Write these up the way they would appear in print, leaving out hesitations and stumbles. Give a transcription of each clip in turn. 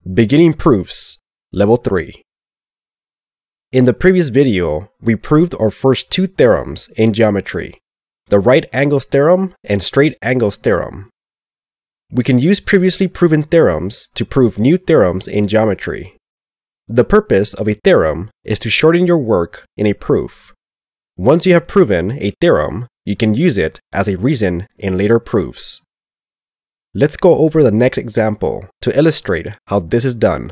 Beginning Proofs, Level 3. In the previous video, we proved our first two theorems in geometry, the right angles theorem and straight angles theorem. We can use previously proven theorems to prove new theorems in geometry. The purpose of a theorem is to shorten your work in a proof. Once you have proven a theorem, you can use it as a reason in later proofs. Let's go over the next example to illustrate how this is done.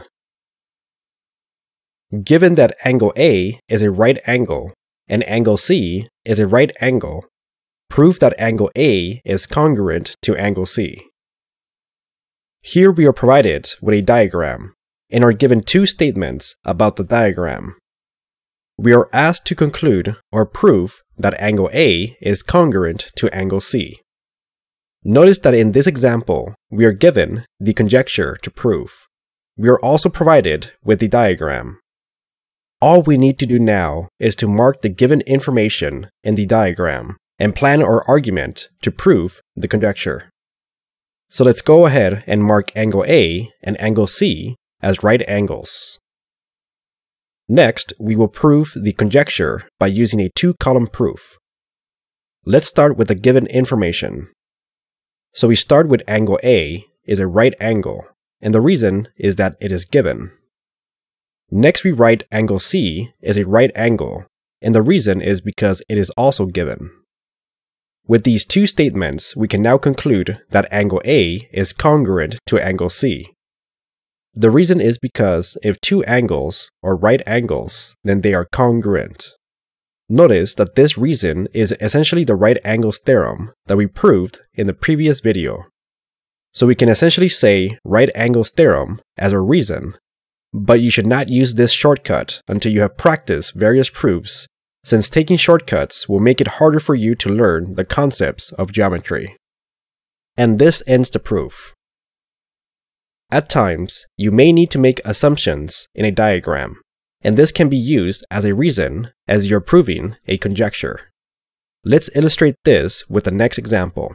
Given that angle A is a right angle and angle C is a right angle, prove that angle A is congruent to angle C. Here we are provided with a diagram and are given two statements about the diagram. We are asked to conclude or prove that angle A is congruent to angle C. Notice that in this example, we are given the conjecture to prove. We are also provided with the diagram. All we need to do now is to mark the given information in the diagram and plan our argument to prove the conjecture. So let's go ahead and mark angle A and angle C as right angles. Next, we will prove the conjecture by using a two-column proof. Let's start with the given information. So we start with angle A is a right angle, and the reason is that it is given. Next we write angle C is a right angle, and the reason is because it is also given. With these two statements, we can now conclude that angle A is congruent to angle C. The reason is because if two angles are right angles, then they are congruent. Notice that this reason is essentially the right angles theorem that we proved in the previous video. So we can essentially say right angles theorem as our reason, but you should not use this shortcut until you have practiced various proofs, since taking shortcuts will make it harder for you to learn the concepts of geometry. And this ends the proof. At times, you may need to make assumptions in a diagram, and this can be used as a reason as you're proving a conjecture. Let's illustrate this with the next example.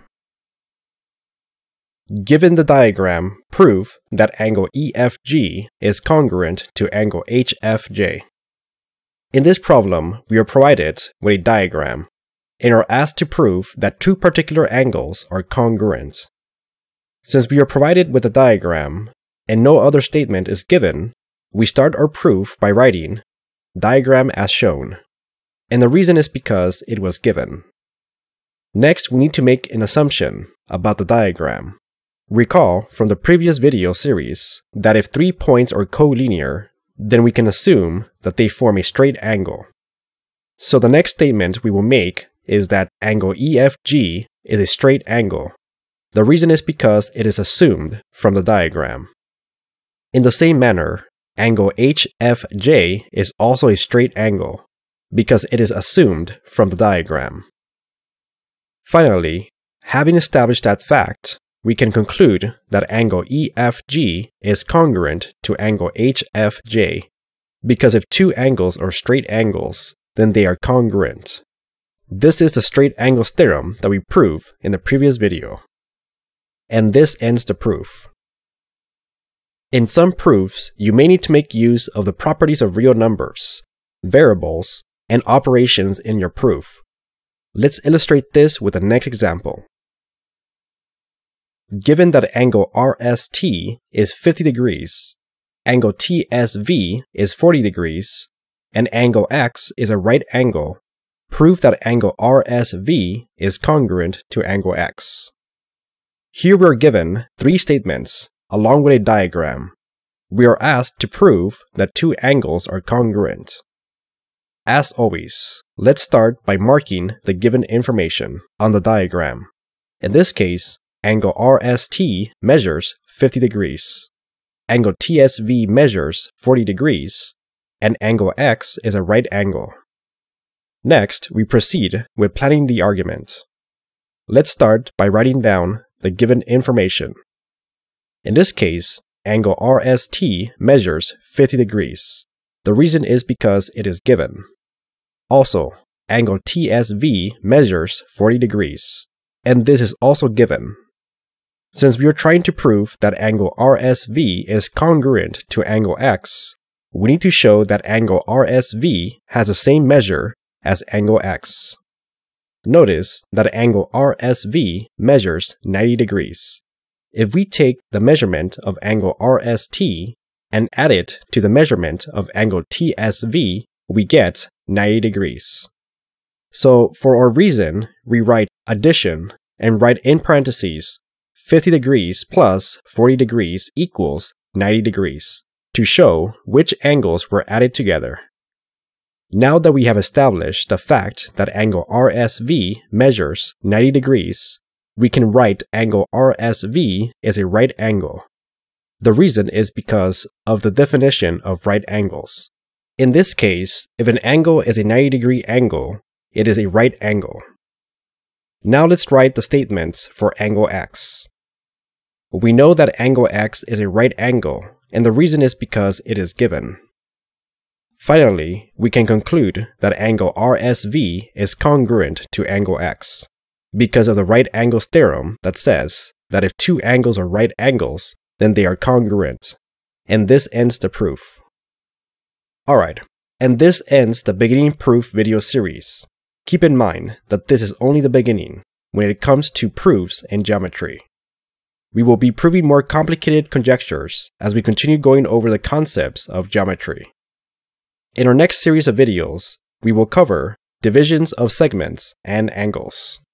Given the diagram, prove that angle EFG is congruent to angle HFJ. In this problem, we are provided with a diagram and are asked to prove that two particular angles are congruent. Since we are provided with a diagram and no other statement is given, we start our proof by writing diagram as shown, and the reason is because it was given. Next, we need to make an assumption about the diagram. Recall from the previous video series that if 3 points are collinear, then we can assume that they form a straight angle. So the next statement we will make is that angle EFG is a straight angle. The reason is because it is assumed from the diagram. In the same manner, angle HFJ is also a straight angle, because it is assumed from the diagram. Finally, having established that fact, we can conclude that angle EFG is congruent to angle HFJ, because if two angles are straight angles, then they are congruent. This is the straight angles theorem that we proved in the previous video. And this ends the proof. In some proofs, you may need to make use of the properties of real numbers, variables, and operations in your proof. Let's illustrate this with the next example. Given that angle RST is 50 degrees, angle TSV is 40 degrees, and angle X is a right angle, prove that angle RSV is congruent to angle X. Here we are given three statements along with a diagram. We are asked to prove that two angles are congruent. As always, let's start by marking the given information on the diagram. In this case, angle RST measures 50 degrees, angle TSV measures 40 degrees, and angle X is a right angle. Next, we proceed with planning the argument. Let's start by writing down the given information. In this case, angle RST measures 50 degrees. The reason is because it is given. Also, angle TSV measures 40 degrees, and this is also given. Since we are trying to prove that angle RSV is congruent to angle X, we need to show that angle RSV has the same measure as angle X. Notice that angle RSV measures 90 degrees. If we take the measurement of angle RST and add it to the measurement of angle TSV, we get 90 degrees. So for our reason, we write addition and write in parentheses 50 degrees plus 40 degrees equals 90 degrees to show which angles were added together. Now that we have established the fact that angle RSV measures 90 degrees, we can write angle RSV is a right angle. The reason is because of the definition of right angles. In this case, if an angle is a 90-degree angle, it is a right angle. Now let's write the statements for angle X. We know that angle X is a right angle, and the reason is because it is given. Finally, we can conclude that angle RSV is congruent to angle X, because of the right angles theorem that says that if two angles are right angles, then they are congruent. And this ends the proof. Alright, and this ends the beginning proof video series. Keep in mind that this is only the beginning when it comes to proofs in geometry. We will be proving more complicated conjectures as we continue going over the concepts of geometry. In our next series of videos, we will cover divisions of segments and angles.